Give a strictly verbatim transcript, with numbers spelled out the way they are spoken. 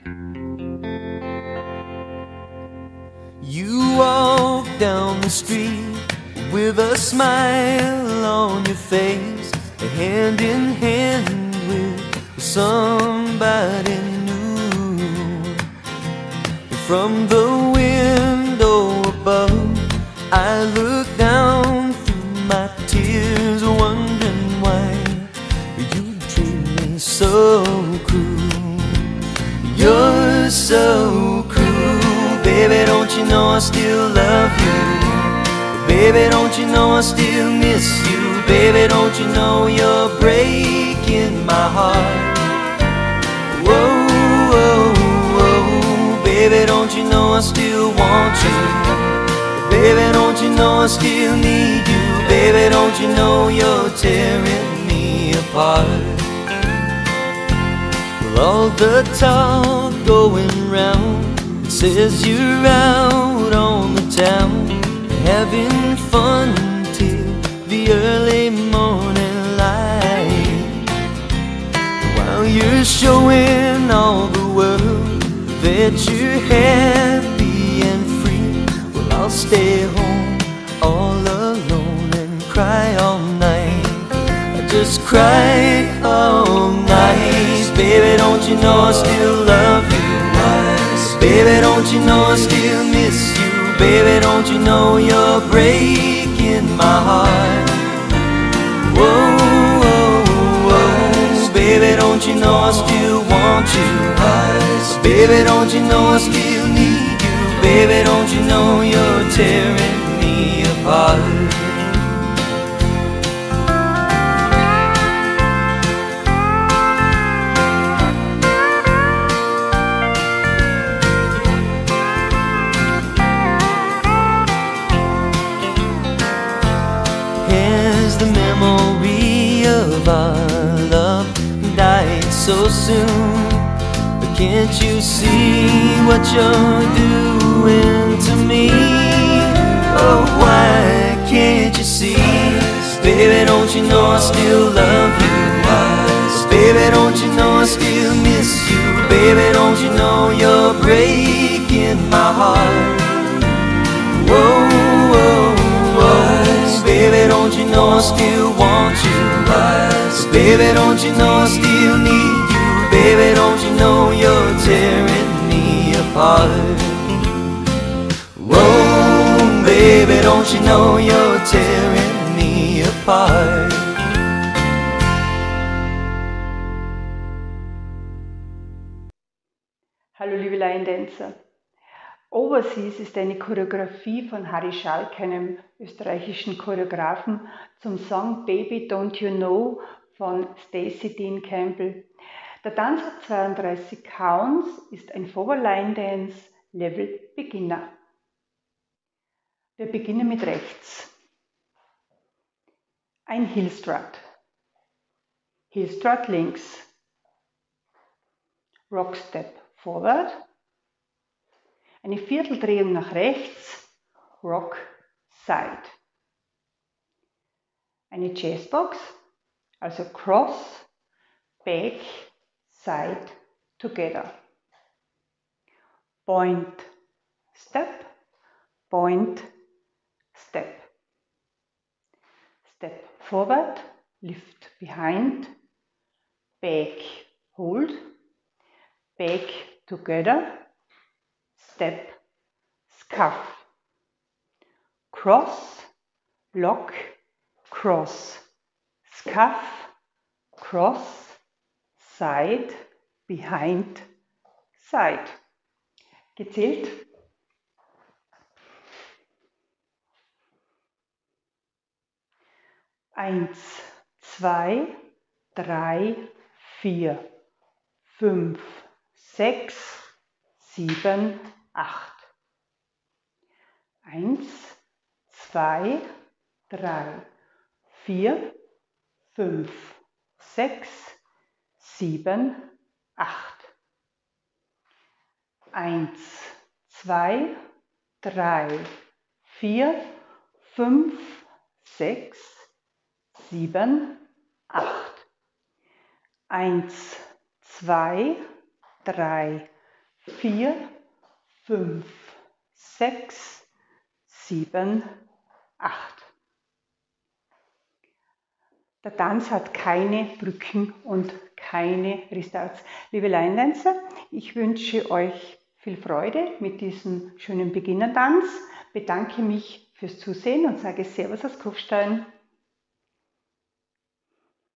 You walk down the street with a smile on your face, hand in hand with somebody new. From the window above, I look down through my tears, wondering why you treat me so cruel. You're so cruel, baby, don't you know I still love you? Baby, don't you know I still miss you? Baby, don't you know you're breaking my heart? Whoa, whoa, whoa, baby, don't you know I still want you? Baby, don't you know I still need you? Baby, don't you know you're tearing me apart? With all the talk going round, it says you're out on the town, having fun till the early morning light. While you're showing all the world that you're happy and free, well, I'll stay home all alone and cry all night. I just cry all night. Baby, don't you know I still love you? Baby, don't you know I still miss you? Baby, don't you know you're breaking my heart? Whoa, whoa, whoa, baby, don't you know I still want you? Baby, don't you know I still need you? Baby, don't you know you're tearing me apart? The memory of our love died so soon. But can't you see what you're doing to me? Oh, why can't you see? Baby, don't you know I still love you? Baby, don't you know I still miss you? Baby, don't you know you're breaking my heart? Whoa, whoa, whoa, baby, don't you know I still want you? Baby, don't you know I still need you? Baby, don't you know you're tearing me apart? Whoa, baby, don't you know you're tearing me apart? Hallo liebe Laiendancer. Overseas ist eine Choreografie von Harry Schalk, einem österreichischen Choreografen, zum Song Baby Don't You Know von Stacey Dean Campbell. Der Tanz hat zweiunddreißig Counts, ist ein Forward Line Dance Level Beginner. Wir beginnen mit rechts. Ein Heel Strut. Heel Strut links. Rock Step forward. Eine Vierteldrehung nach rechts, Rock Side. Eine Jazzbox, also Cross, Back, Side, Together. Point, Step, Point, Step. Step forward, lift behind, Back, hold, Back, Together. Step, scuff, cross, lock, cross, scuff, cross, side, behind, side. Gezählt. Eins, zwei, drei, vier, fünf, sechs, sieben, acht. Eins, zwei, drei, vier, fünf, sechs, sieben, acht. Eins, zwei, drei, vier, fünf, sechs, sieben, acht. Eins, zwei, drei, vier, fünf, sechs, sieben, acht. Der Tanz hat keine Brücken und keine Restarts. Liebe Line-Dancer, ich wünsche euch viel Freude mit diesem schönen Beginnertanz, bedanke mich fürs Zusehen und sage Servus aus Kufstein.